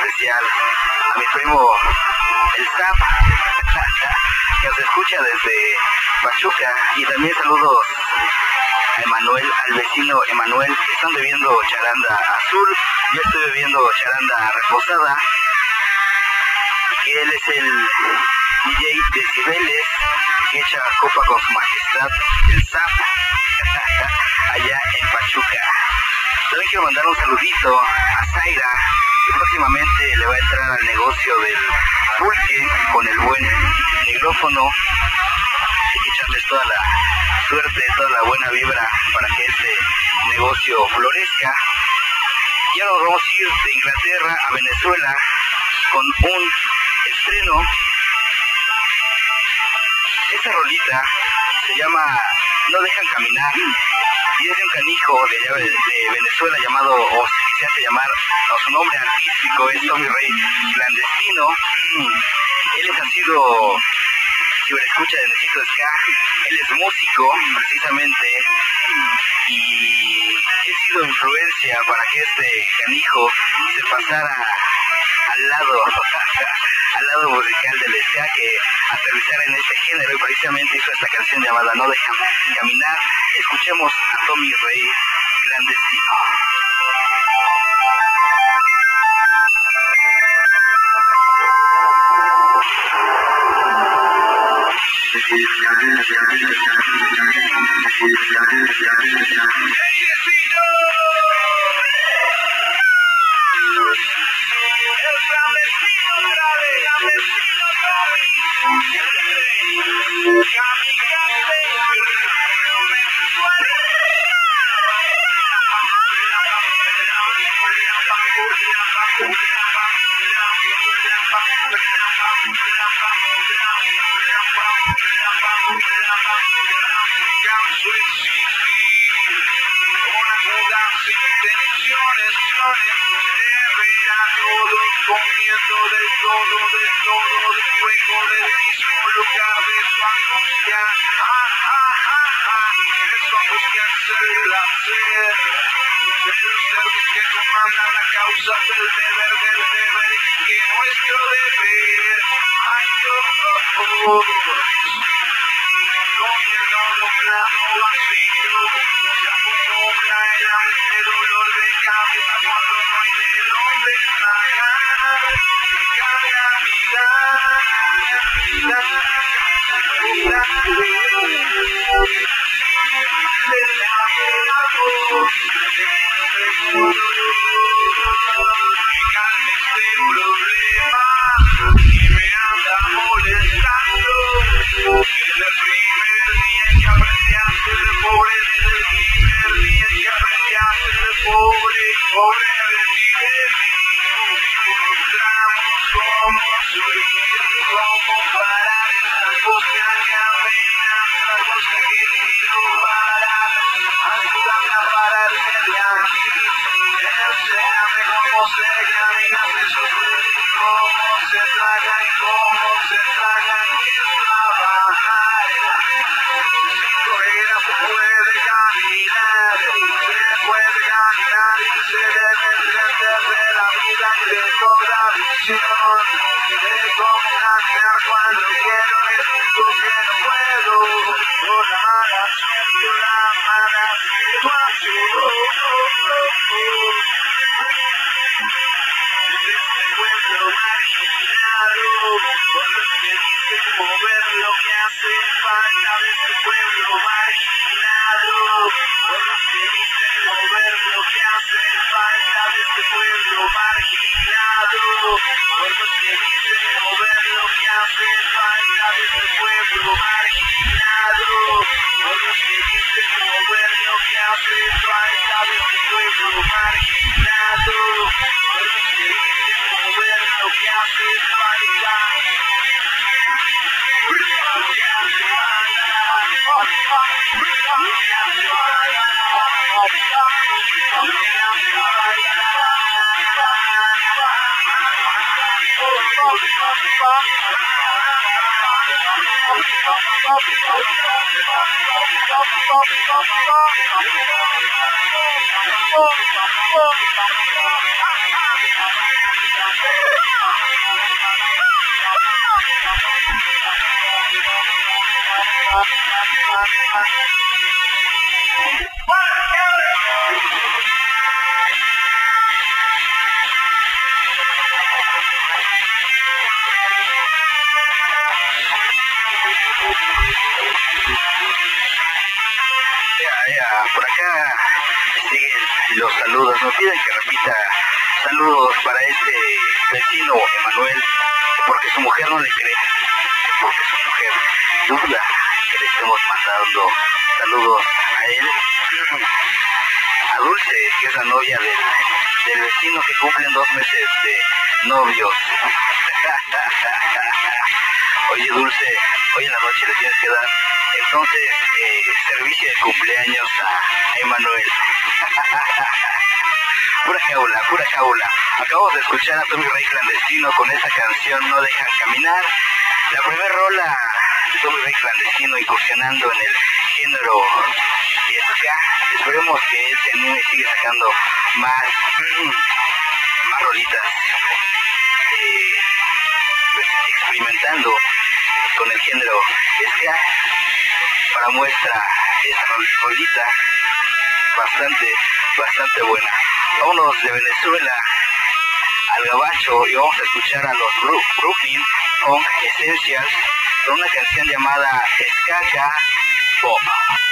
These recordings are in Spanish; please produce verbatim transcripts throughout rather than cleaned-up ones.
especial a mi primo el Zap, que nos escucha desde Pachuca, y también saludos a Emanuel, al vecino Emanuel, que están bebiendo charanda azul, yo estoy bebiendo charanda reposada, y él es el D J Decibeles, que echa copa con su majestad el Zap, allá en Pachuca. También quiero mandar un saludito a Zaira, que próximamente le va a entrar al negocio del pulque con el buen micrófono. Hay que echarles toda la suerte, toda la buena vibra para que este negocio florezca. Y ahora nos vamos a ir de Inglaterra a Venezuela con un estreno. Esta rolita se llama No Dejan Caminar, y es de un canijo de allá de Venezuela llamado, o que se hace llamar, o su nombre artístico es Tommy Rey Clandestino. Él es nacido, ciberescucha de Necesito Ska, él es músico precisamente, y he sido influencia para que este canijo se pasara al lado, al lado musical del ska, que aterrizara en este género, y precisamente hizo esta canción llamada No Dejan Caminar. Escuchemos a Tommy Rey Clandestino. Oh, Por acá siguen los saludos. Nos piden que repita saludos para este vecino Emanuel, porque su mujer no le cree, porque su mujer duda que le estemos mandando saludos a él. A Dulce, que es la novia del, del vecino, que cumplen dos meses de novios. Oye, Dulce, hoy en la noche le tienes que dar entonces eh, servicio de cumpleaños a Emanuel. Pura jaula, pura jaula. Acabamos de escuchar a Tommy Rey Clandestino con esa canción No Dejan Caminar. La primera rola de Tommy Rey Clandestino incursionando en el género ska. Esperemos que él se anime y siga sacando más, más rolitas. Eh, pues, experimentando con el género ska. Para muestra esta rolita bastante, bastante buena. Vámonos de Venezuela al Gabacho y vamos a escuchar a los Bru Brooklyn Funk Essentials con una canción llamada Ska Pop.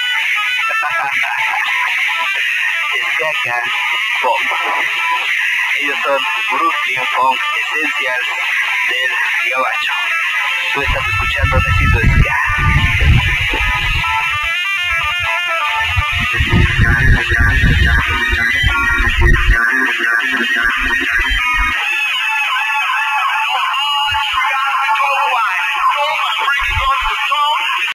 Ska Pop. Ellos son Brooklyn Funk Essentials del Gabacho. Tú estás escuchando Necesito Ska. Thank you.